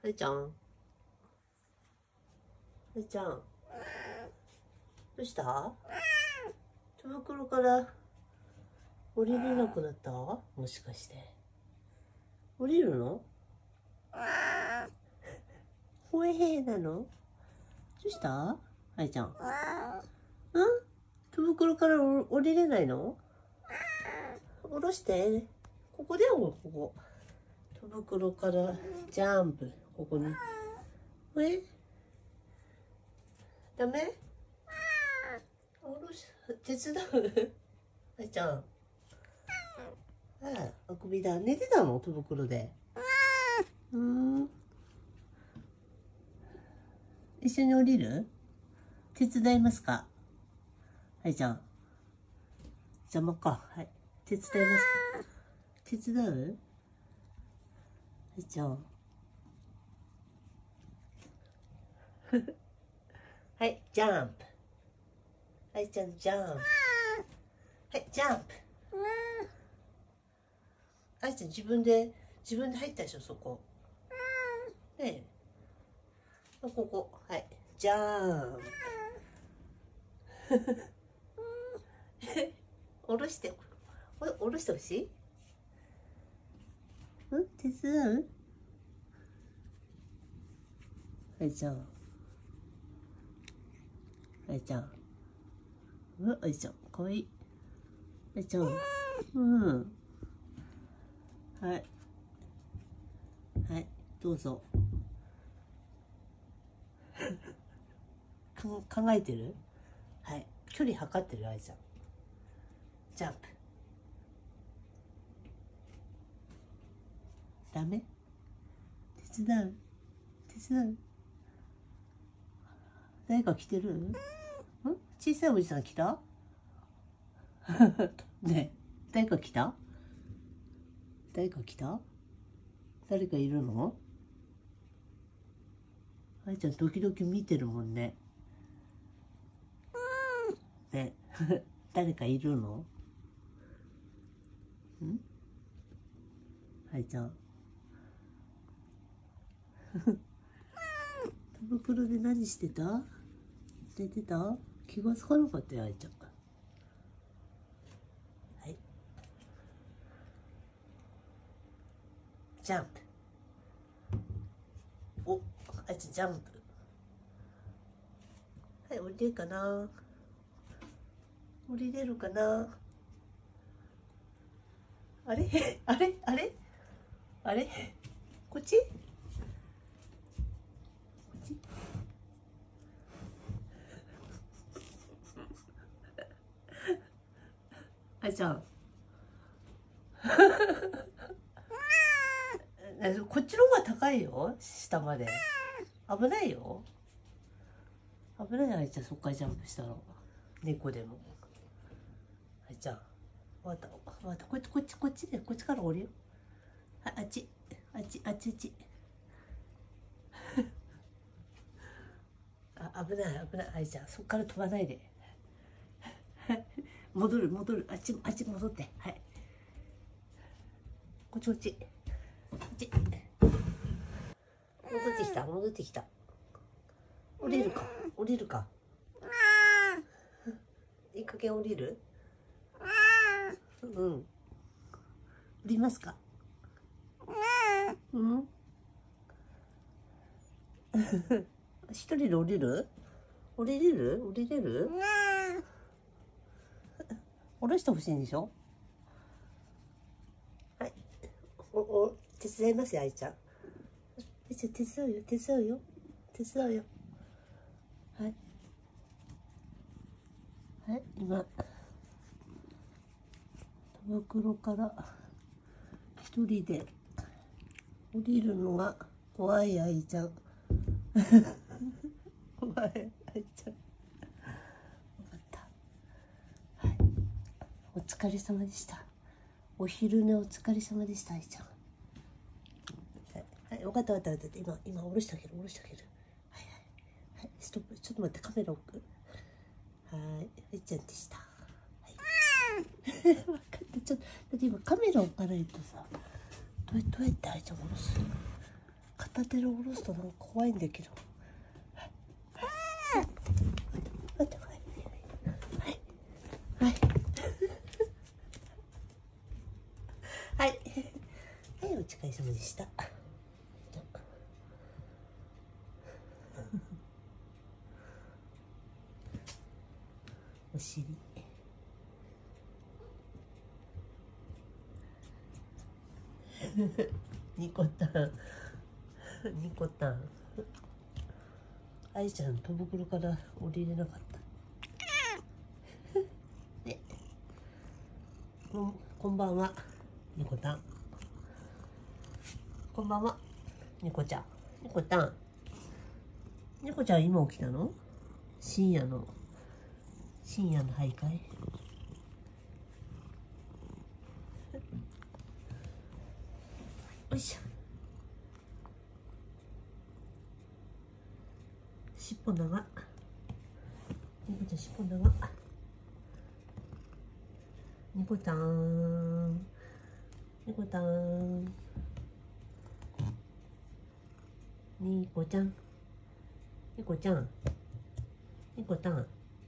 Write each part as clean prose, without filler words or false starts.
いちゃん。はいちゃん。どうした？手袋から降りれなくなった？もしかして。降りるの？ほえへなの？どうした？はいちゃん。手袋から降りれないの？下ろして。ここだよ、ここ。手袋からジャンプ。ここに。ダメ？下ろし、手伝う？はいちゃん。ああ、くびだ。寝てたの？手袋で。一緒に降りる？手伝いますか？はいちゃん。邪魔か。はい。手伝いますか？手伝う？はいちゃん。はい、ジャンプ。はいちゃん、ジャンプ。はい、ジャンプ。はいちゃん、自分で入ったでしょ、そこ。ねえ。ここ。はい。ジャンプ。下ろして。下ろしてほしい？手伝う？はいちゃん。はいちゃん。はいちゃん。かわいい。はいちゃん。はい。はい。どうぞ。考えてる？はい。距離測ってる、あいちゃん。ジャンプ。ダメ？手伝う？誰か来てる？小さいおじさん来た？ねえ、誰か来た？誰かいるの？あいちゃん時々見てるもんね。ね誰かいるの？あいちゃん。手袋で何してた？寝てた？気がつかなかったよ、あいちゃん。はい。ジャンプ。あいちゃんジャンプ。はい、降りれるかな？降りれるかな？あれこっち？あいちゃん。こっちの方が高いよ、下まで。危ないよ。危ない。あいちゃん、そっからジャンプしたの。猫でも。あいちゃん。わかった。こっちで、こっちから降りよう。あっち。危ない。あいちゃん、そっから飛ばないで。戻る。あっち戻って。はい。こっち。戻ってきた。降りるか。いい加減降りる？降りますか？一人で降りる？降りれる？降ろしてほしいんでしょ？はい。手伝いますよ、あいちゃん。手伝うよ。はい。今、手袋から一人で降りるのが怖いあいちゃん。怖いあいちゃん。分かった。はい。お疲れ様でした。お昼寝お疲れ様でした、あいちゃん。はい、分かった。今下ろしてあげる。はい、ストップ。ちょっと待って、カメラ置く。はい、あいちゃんでした。はい。分かった。だって今カメラ置かないとさ、どうやってあいちゃん下ろす？ 片手で下ろすとなんか怖いんだけど。待って、はいはいはいはい、お疲れ様でした。お尻ニコタンニコタン、愛ちゃん戸袋から降りれなかったね。こんばんはニコタン、こんばんはニコちゃん、ニコタン、ニコちゃん今起きたの？深夜の徘徊。よいしょ。尻尾長。ニコちゃん尻尾長。ニコタン。ニコタン。ニコちゃん。ニコちゃん。ニコタン。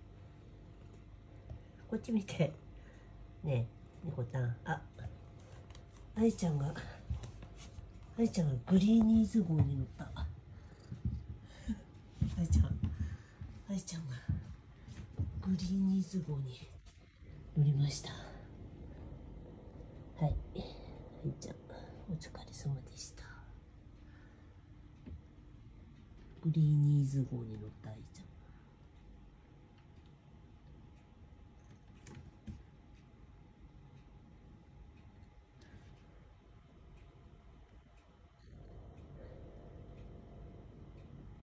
こっち見て。ねえ、ニコタン。あ、愛ちゃんがグリーニーズ号に乗った。愛ちゃんがグリーニーズ号に乗りました。はい、愛ちゃんお疲れ様でした。グリーニーズ号に乗った愛ちゃん。